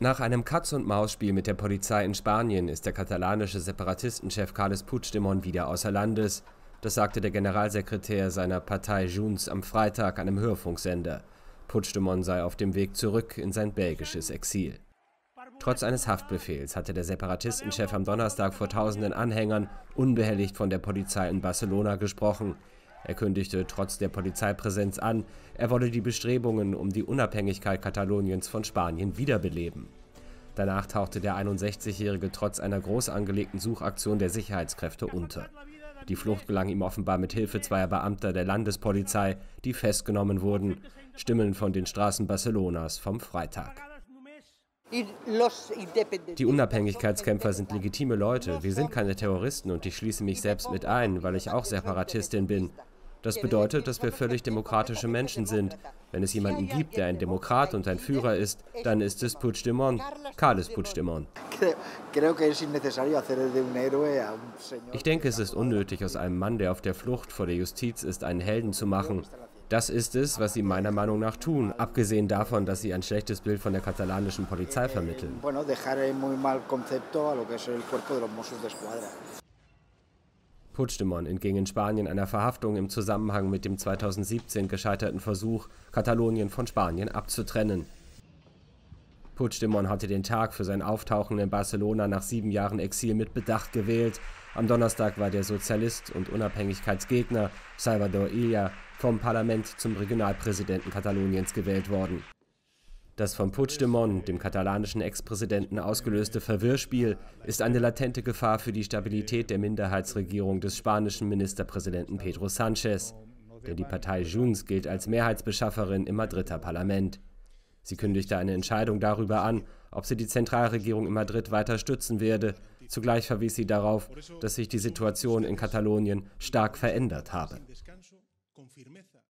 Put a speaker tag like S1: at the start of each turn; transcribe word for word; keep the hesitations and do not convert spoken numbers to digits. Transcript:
S1: Nach einem Katz-und-Maus-Spiel mit der Polizei in Spanien ist der katalanische Separatistenchef Carles Puigdemont wieder außer Landes. Das sagte der Generalsekretär seiner Partei Junts am Freitag einem Hörfunksender. Puigdemont sei auf dem Weg zurück in sein belgisches Exil. Trotz eines Haftbefehls hatte der Separatistenchef am Donnerstag vor tausenden Anhängern unbehelligt von der Polizei in Barcelona gesprochen. Er kündigte trotz der Polizeipräsenz an, er wolle die Bestrebungen um die Unabhängigkeit Kataloniens von Spanien wiederbeleben. Danach tauchte der einundsechzigjährige trotz einer groß angelegten Suchaktion der Sicherheitskräfte unter. Die Flucht gelang ihm offenbar mit Hilfe zweier Beamter der Landespolizei, die festgenommen wurden. Stimmen von den Straßen Barcelonas vom Freitag. Die Unabhängigkeitskämpfer sind legitime Leute, wir sind keine Terroristen und ich schließe mich selbst mit ein, weil ich auch Separatistin bin. Das bedeutet, dass wir völlig demokratische Menschen sind. Wenn es jemanden gibt, der ein Demokrat und ein Führer ist, dann ist es Puigdemont, Carles Puigdemont. Ich denke, es ist unnötig, aus einem Mann, der auf der Flucht vor der Justiz ist, einen Helden zu machen. Das ist es, was sie meiner Meinung nach tun, abgesehen davon, dass sie ein schlechtes Bild von der katalanischen Polizei vermitteln. Puigdemont entging in Spanien einer Verhaftung im Zusammenhang mit dem zweitausendsiebzehn gescheiterten Versuch, Katalonien von Spanien abzutrennen. Puigdemont hatte den Tag für sein Auftauchen in Barcelona nach sieben Jahren Exil mit Bedacht gewählt. Am Donnerstag war der Sozialist und Unabhängigkeitsgegner Salvador Illa vom Parlament zum Regionalpräsidenten Kataloniens gewählt worden. Das von Puigdemont, dem katalanischen Ex-Präsidenten, ausgelöste Verwirrspiel ist eine latente Gefahr für die Stabilität der Minderheitsregierung des spanischen Ministerpräsidenten Pedro Sánchez. Denn die Partei Junts gilt als Mehrheitsbeschafferin im Madrider Parlament. Sie kündigte eine Entscheidung darüber an, ob sie die Zentralregierung in Madrid weiter stützen werde. Zugleich verwies sie darauf, dass sich die Situation in Katalonien stark verändert habe.